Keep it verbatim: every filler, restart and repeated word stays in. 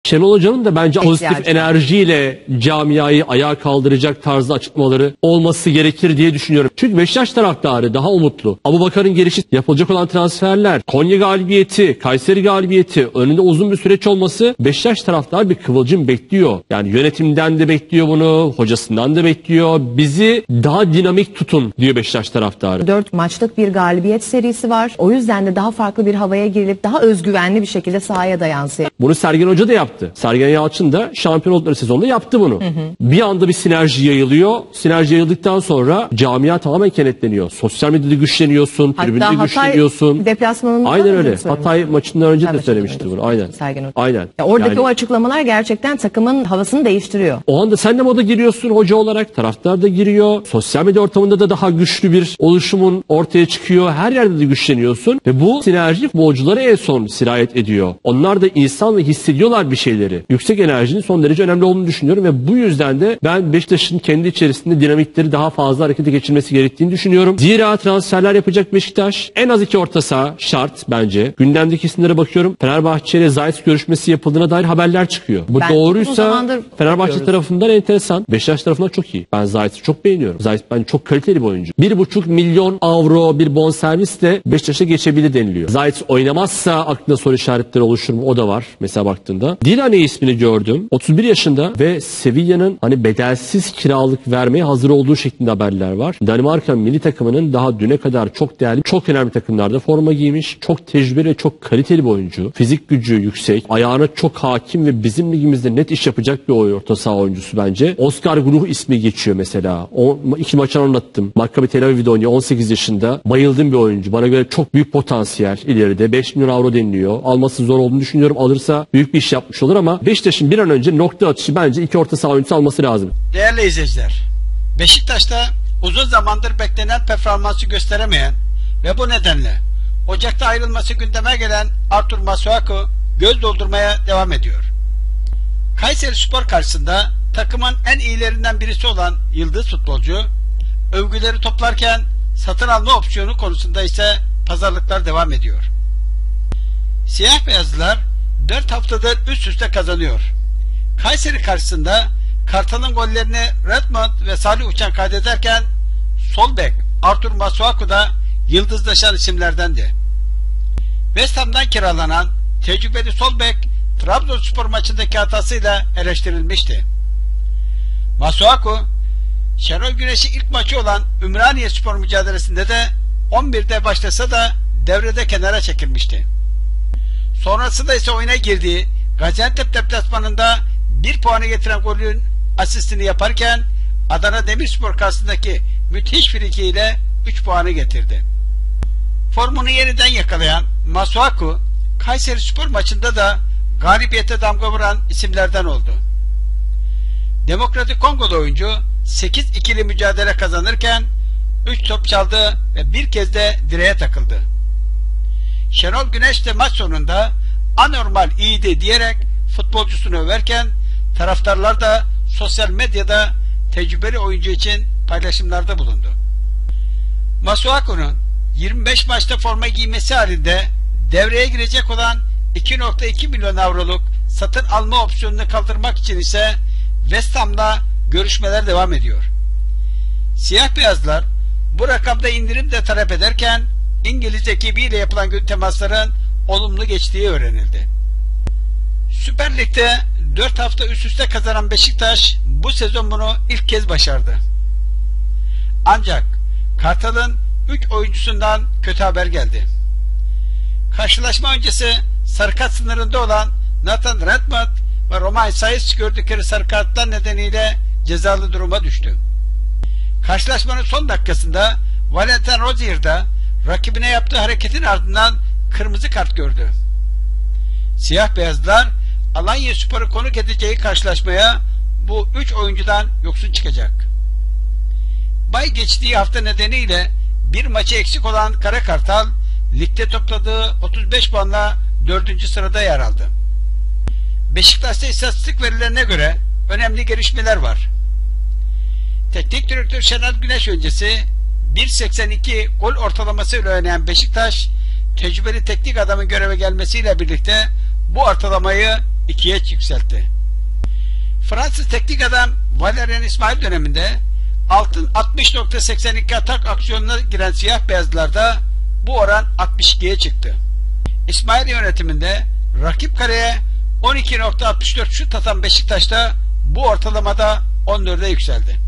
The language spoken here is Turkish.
Şenol Hoca'nın da bence pozitif İhtiyacı. enerjiyle camiayı ayağa kaldıracak tarzda açıklamaları olması gerekir diye düşünüyorum. Çünkü Beşiktaş taraftarı daha umutlu. Abubakar'ın gelişi, yapılacak olan transferler, Konya galibiyeti, Kayseri galibiyeti, önünde uzun bir süreç olması Beşiktaş taraftarı bir kıvılcım bekliyor. Yani yönetimden de bekliyor bunu, hocasından da bekliyor. Bizi daha dinamik tutun diyor Beşiktaş taraftarı. Dört maçlık bir galibiyet serisi var. O yüzden de daha farklı bir havaya girilip daha özgüvenli bir şekilde sahaya da yansıyor. Bunu Sergen Hoca da yaptı. Sergen Yalçın da şampiyon oldukları sezonda yaptı bunu. Hı hı. Bir anda bir sinerji yayılıyor. Sinerji yayıldıktan sonra camia tamamen kenetleniyor. Sosyal medyada güçleniyorsun, tribünde güçleniyorsun. Hatta deplasmanında Aynen öyle. Hatay maçından önce de söylemişti bunu. Aynen. Sergen Hoca. Aynen. Ya oradaki yani, o açıklamalar gerçekten takımın havasını değiştiriyor. O anda sen de moda giriyorsun hoca olarak. Taraftar da giriyor. Sosyal medya ortamında da daha güçlü bir oluşumun ortaya çıkıyor. Her yerde de güçleniyorsun. Ve bu sinerji futbolculara en son sirayet ediyor. Onlar da insan ve hissediyorlar bir şeyleri. Yüksek enerjinin son derece önemli olduğunu düşünüyorum ve bu yüzden de ben Beşiktaş'ın kendi içerisinde dinamikleri daha fazla harekete geçirmesi gerektiğini düşünüyorum. Zira transferler yapacak Beşiktaş. En az iki orta saha şart bence. Gündemdeki isimlere bakıyorum. Fenerbahçe ile Zayt görüşmesi yapıldığına dair haberler çıkıyor. Bu ben doğruysa Fenerbahçe tarafından enteresan. Beşiktaş tarafından çok iyi. Ben Zayt'i çok beğeniyorum. Zayt bence çok kaliteli bir oyuncu. Bir buçuk milyon avro bir bonservisle Beşiktaş'a geçebilir deniliyor. Zayt oynamazsa aklında soru işaretleri oluşur mu? O da var mesela baktığında. Dilane ismini gördüm. otuz bir yaşında ve Sevilla'nın hani bedelsiz kiralık vermeye hazır olduğu şeklinde haberler var. Danimarka milli takımının daha düne kadar çok değerli, çok önemli takımlarda forma giymiş. Çok tecrübeli ve çok kaliteli bir oyuncu. Fizik gücü yüksek. Ayağına çok hakim ve bizim ligimizde net iş yapacak bir orta saha oyuncusu bence. Oscar Gruh ismi geçiyor mesela. O, iki maçını anlattım. Maccabi Tel Aviv'de oynuyor. on sekiz yaşında. Bayıldığım bir oyuncu. Bana göre çok büyük potansiyel ileride. beş milyon avro deniliyor. Alması zor olduğunu düşünüyorum. Alırsa büyük bir iş yapmış olur ama Beşiktaş'ın bir an önce nokta atışı bence iki orta saha oyuncusu alması lazım. Değerli izleyiciler, Beşiktaş'ta uzun zamandır beklenen performansı gösteremeyen ve bu nedenle Ocak'ta ayrılması gündeme gelen Artur Masuaku göz doldurmaya devam ediyor. Kayserispor karşısında takımın en iyilerinden birisi olan yıldız futbolcu, övgüleri toplarken satın alma opsiyonu konusunda ise pazarlıklar devam ediyor. Siyah beyazlılar dört haftadır üst üste kazanıyor. Kayseri karşısında Kartal'ın gollerini Redmond ve Salih Uçan kaydederken sol bek Artur Masuaku da yıldızlaşan isimlerdendi. West Ham'dan kiralanan tecrübeli sol bek Trabzonspor maçındaki hatasıyla eleştirilmişti. Masuaku, Şenol Güneş'in ilk maçı olan Ümraniye Spor mücadelesinde de on birde başlasa da devrede kenara çekilmişti. Sonrasında ise oyuna girdiği Gaziantep deplasmanında bir puanı getiren golün asistini yaparken Adana Demirspor karşısındaki müthiş frikiyle üç puanı getirdi. Formunu yeniden yakalayan Masuaku, Kayserispor maçında da galibiyete damga vuran isimlerden oldu. Demokratik Kongo'da oyuncu sekiz ikili mücadele kazanırken üç top çaldı ve bir kez de direğe takıldı. Şenol Güneş de maç sonunda anormal iyiydi diyerek futbolcusunu överken taraftarlar da sosyal medyada tecrübeli oyuncu için paylaşımlarda bulundu. Masuaku'nun yirmi beş maçta forma giymesi halinde devreye girecek olan iki nokta iki milyon avroluk satın alma opsiyonunu kaldırmak için ise West Ham'la görüşmeler devam ediyor. Siyah beyazlar bu rakamda indirim de talep ederken İngiliz ekibiyle yapılan gün temasların olumlu geçtiği öğrenildi. Süper Lig'de dört hafta üst üste kazanan Beşiktaş bu sezon bunu ilk kez başardı. Ancak Kartal'ın üç oyuncusundan kötü haber geldi. Karşılaşma öncesi sarı kart sınırında olan Nathan Redmond ve Romain Saiz gördükleri sarı kartlar nedeniyle cezalı duruma düştü. Karşılaşmanın son dakikasında Valentin Rozier da rakibine yaptığı hareketin ardından kırmızı kart gördü. Siyah beyazlar Alanyaspor'u konuk edeceği karşılaşmaya bu üç oyuncudan yoksun çıkacak. Bay geçtiği hafta nedeniyle bir maçı eksik olan Kara Kartal ligde topladığı otuz beş puanla dördüncü sırada yer aldı. Beşiktaş'ta istatistik verilerine göre önemli gelişmeler var. Teknik direktör Şenol Güneş öncesi bir seksen iki gol ortalamasıyla oynayan Beşiktaş, tecrübeli teknik adamın göreve gelmesiyle birlikte bu ortalamayı ikiye yükseltti. Fransız teknik adam Valerian İsmail döneminde altın altmış nokta seksen iki atak aksiyonuna giren siyah beyazlarda bu oran altmış ikiye çıktı. İsmail yönetiminde rakip kaleye on iki nokta altmış dört şut atan Beşiktaş'ta bu ortalamada on dörde yükseldi.